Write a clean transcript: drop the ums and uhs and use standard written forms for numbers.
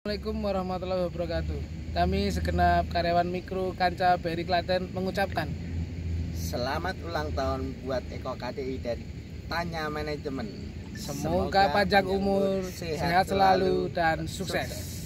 Assalamualaikum warahmatullahi wabarakatuh. Kami segenap karyawan mikro Kanca Beri Klaten mengucapkan selamat ulang tahun buat Eko KDI dan Tanya Manajemen. semoga panjang umur, sehat selalu dan sukses.